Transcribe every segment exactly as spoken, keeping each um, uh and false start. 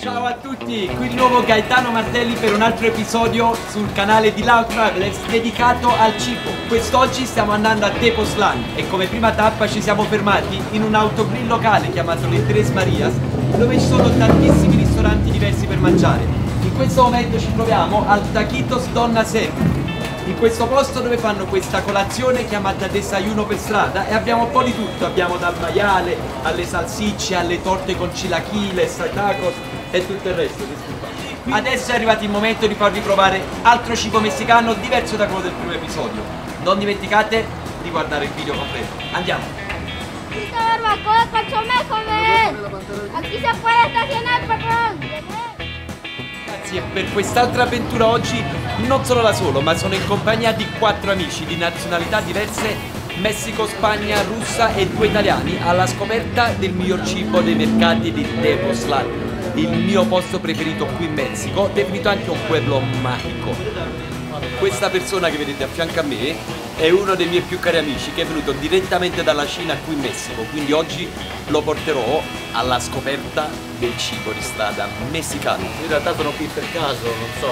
Ciao a tutti, qui di nuovo Gaetano Martelli per un altro episodio sul canale di Loud Travelers dedicato al cibo. Quest'oggi stiamo andando a Tepoztlán e come prima tappa ci siamo fermati in un autogrill locale chiamato Le Tres Marias, dove ci sono tantissimi ristoranti diversi per mangiare. In questo momento ci troviamo al Taquitos Donna Serna, in questo posto dove fanno questa colazione chiamata desayuno per strada, e abbiamo un po' di tutto, abbiamo dal maiale alle salsicce, alle torte con chilaquiles, tacos e tutto il resto. Adesso è arrivato il momento di farvi provare altro cibo messicano diverso da quello del primo episodio. Non dimenticate di guardare il video completo. Andiamo! Barbacoa con chomejones. Aquí se puede estacionar, patrón. Ragazzi, e per quest'altra avventura oggi non sono da solo, ma sono in compagnia di quattro amici di nazionalità diverse: Messico, Spagna, Russia e due italiani, alla scoperta del miglior cibo dei mercati di Tepoztlán, il mio posto preferito qui in Messico, definito anche un pueblo magico. Questa persona che vedete a fianco a me è uno dei miei più cari amici che è venuto direttamente dalla Cina qui in Messico, quindi oggi lo porterò alla scoperta del cibo di strada messicano. In realtà sono qui per caso,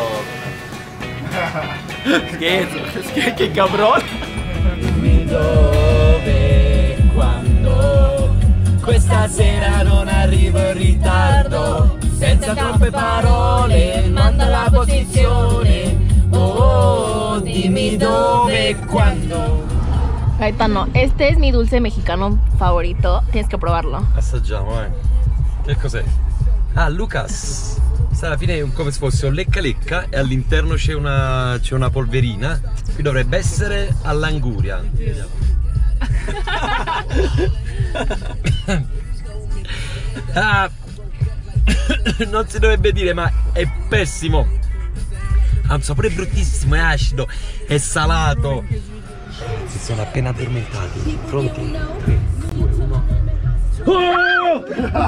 non so. Scherzo, che, che cabrone! Dimmi dove, quando, questa sera non arrivo in ritardo, senza troppe parole, manda la posizione. Oh, dimmi dove, quando. Gaetano, este es mi dulce mexicano favorito, tienes que provarlo. Assaggiamo, eh. Che cos'è? Ah, Lucas. Questa alla fine è come se fosse un lecca lecca e all'interno c'è una, c'è una polverina. Qui dovrebbe essere all'anguria. Ah, non si dovrebbe dire, ma è pessimo. Ha un sapore bruttissimo, è acido, è salato. Si sono appena addormentati. Pronti? tre, due, uno. Oh!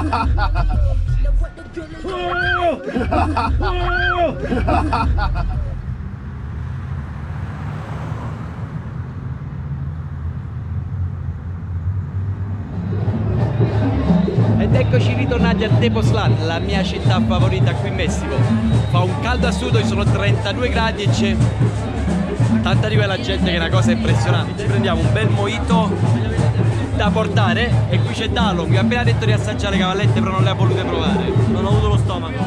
Ed eccoci ritornati a Tepoztlán, la mia città favorita qui in Messico. Fa un caldo assurdo, ci sono trentadue gradi e c'è tanta di quella gente che è una cosa impressionante. Ci prendiamo un bel mojito da portare e qui c'è Dalon, mi ha appena detto di assaggiare cavallette però non le ha volute provare. Non ho avuto lo stomaco.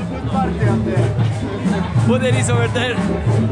Put it is over there.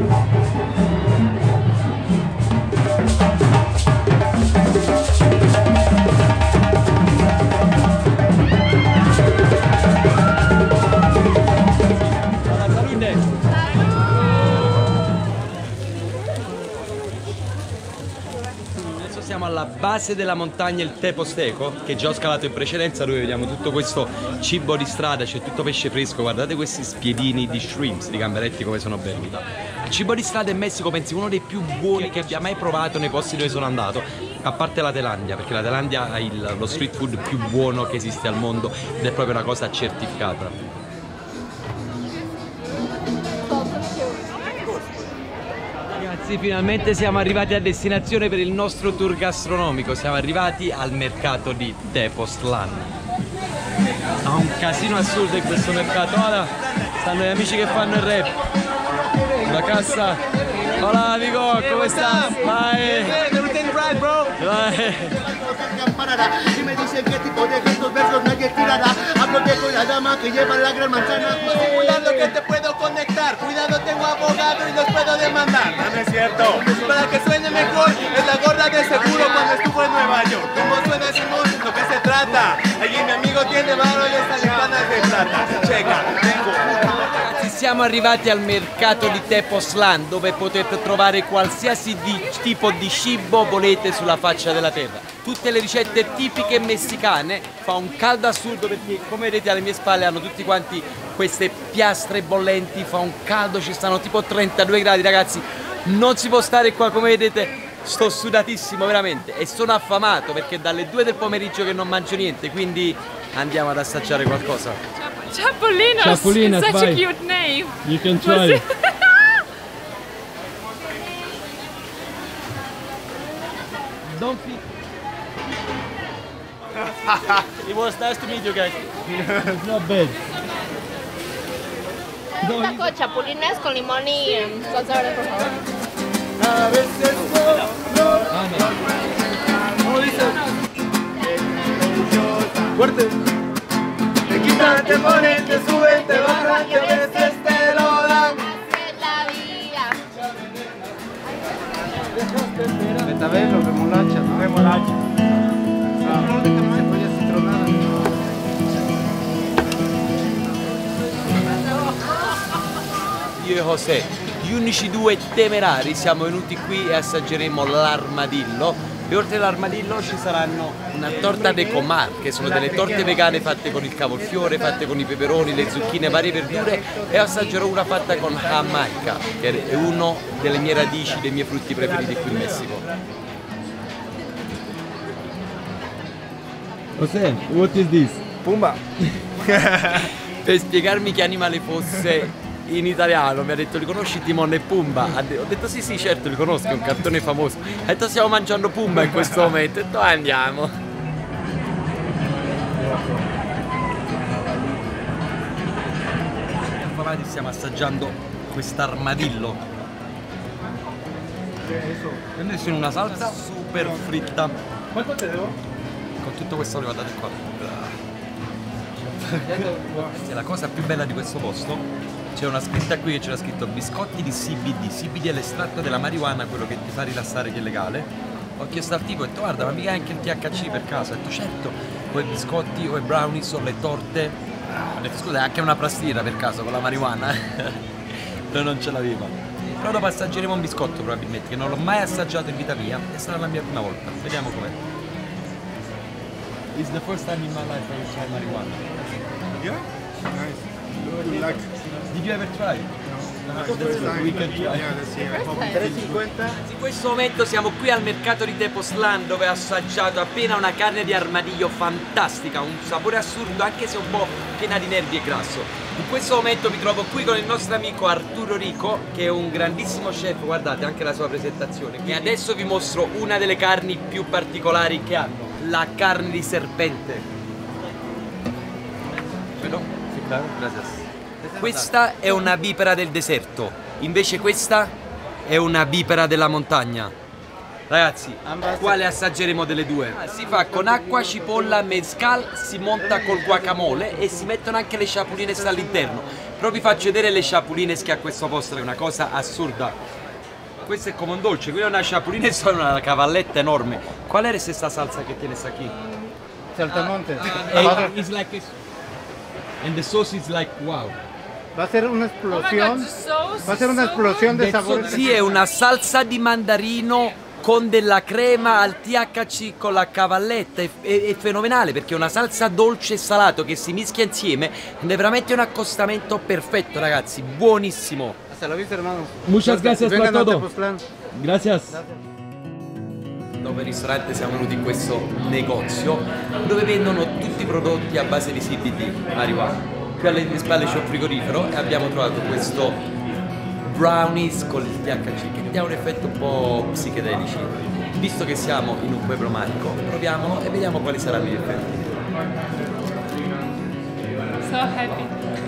Siamo alla base della montagna il Teposteco, che già ho scalato in precedenza, dove vediamo tutto questo cibo di strada, c'è tutto pesce fresco. Guardate questi spiedini di shrimps, di gamberetti, come sono belli. Il cibo di strada in Messico penso uno dei più buoni che abbia mai provato nei posti dove sono andato, a parte la Thailandia, perché la Thailandia ha il, lo street food più buono che esiste al mondo ed è proprio una cosa certificata. Ragazzi, finalmente siamo arrivati a destinazione per il nostro tour gastronomico. Siamo arrivati al mercato di Tepoztlán. Ha un casino assurdo in questo mercato. Ora stanno gli amici che fanno il rap. La cassa. Hola amico, come stai? Vai! Vai! Y me dicen qué tipo de gestos versos nadie tirará. Hablo de con la dama que lleva la gran manzana. Cuidado que te puedo conectar. Cuidado, tengo abogado y los puedo demandar. No es cierto. Para que suene mejor es la gorra de seguro cuando estuvo en Nueva York. ¿Cómo suena Simón? Lo que se trata. Allí mi amigo tiene varo y estas campanas de plata. Checa, tengo. Ragazzi, siamo arrivati al mercato di Tepoztlán, dove potete trovare qualsiasi di, tipo di cibo volete sulla faccia della terra. Tutte le ricette tipiche messicane. Fa un caldo assurdo perché, come vedete alle mie spalle, hanno tutti quanti queste piastre bollenti. Fa un caldo, ci stanno tipo trentadue gradi, ragazzi. Non si può stare qua, come vedete. Sto sudatissimo veramente e sono affamato perché è dalle due del pomeriggio che non mangio niente, quindi andiamo ad assaggiare qualcosa. Chapolinos, Chapolinas, such vai. a cute name. You can try. Don't feel... It was nice to meet you guys. It's not bad. Un taco de chapulines con limón y em, salsa verde, por favor. A veces no, fuerte. Te quitan, te ponen, te suben, te bajan y a veces te lo dan. Es la vida. Betabel o remolacha, ¿no? Remolacha. No, de camarón, pues ya citronada. Io e José, gli unici due temerari, siamo venuti qui e assaggeremo l'armadillo. E oltre all'armadillo ci saranno una torta de comar, che sono delle torte vegane fatte con il cavolfiore, fatte con i peperoni, le zucchine, varie verdure, e assaggerò una fatta con jamaica, che è una delle mie radici, dei miei frutti preferiti qui in Messico. José, what is this? Pumba. Per spiegarmi che animale fosse in italiano mi ha detto: li conosci Timon e Pumba? Ho detto sì sì certo li conosco, è un cartone famoso. Ha detto stiamo mangiando Pumba in questo momento. Ho detto andiamo. Stiamo assaggiando quest'armadillo. Adesso in una salsa super fritta. Quanto te devo? Con tutto questo olio, guardate qua. E la cosa più bella di questo posto, c'è una scritta qui che c'era scritto biscotti di C B D. C B D è l'estratto della marijuana, quello che ti fa rilassare, che è legale. Ho chiesto al tipo, ho detto guarda, ma mica anche il T H C per caso? Ho detto certo, o i biscotti o i brownies o le torte. Ho detto scusa, è anche una pastiera per caso con la marijuana? No, non ce l'aveva. Però dopo assaggeremo un biscotto probabilmente, che non l'ho mai assaggiato in vita mia e sarà la mia prima volta. Vediamo com'è. It's the first time in my life I try marijuana. Yeah? Nice. You like? Did you ever try? No, that's good. We can try. Yeah, let's see. tre e cinquanta. In questo momento siamo qui al mercato di Tepoztlán, dove ho assaggiato appena una carne di armadillo fantastica, un sapore assurdo anche se un po' piena di nervi e grasso. In questo momento mi trovo qui con il nostro amico Arturo Rico, che è un grandissimo chef, guardate anche la sua presentazione. E adesso vi mostro una delle carni più particolari che hanno, la carne di serpente. Vedo? Sì, claro, grazie. Questa è una vipera del deserto, invece questa è una vipera della montagna. Ragazzi, quale assaggeremo delle due? Si fa con acqua, cipolla, mezcal, si monta col guacamole e si mettono anche le chapulines all'interno. Però vi faccio vedere le chapulines che ha questo posto, che è una cosa assurda. Questo è come un dolce, quella è una chapulines, sono una cavalletta enorme. Qual è questa salsa che tienes aquí? Saltamontes. Uh, it's like a... And the sauce is like wow. Va a ser una explosión. Va a ser una explosión de sabores. Sì, è una salsa di mandarino con della crema al T H C con la cavalletta, è, è, è fenomenale perché è una salsa dolce e salato che si mischia insieme ed è veramente un accostamento perfetto, ragazzi, buonissimo. Hasta la vista, hermanos. Muchas gracias por todo. Gracias. Dopo il ristorante siamo venuti in questo negozio dove vendono tutti i prodotti a base di C B D, marijuana. Qui alle mie spalle c'è un frigorifero e abbiamo trovato questo brownies con il T H C che dà un effetto un po' psichedelici. Visto che siamo in un pueblo magico, proviamolo e vediamo quali saranno gli effetti. So happy.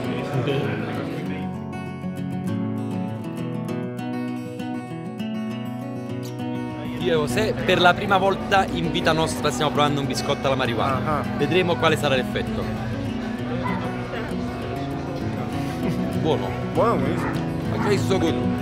Io e José per la prima volta in vita nostra stiamo provando un biscotto alla marijuana. Vedremo quale sarà l'effetto. Buono. Buono, buonissimo. Ok, so good.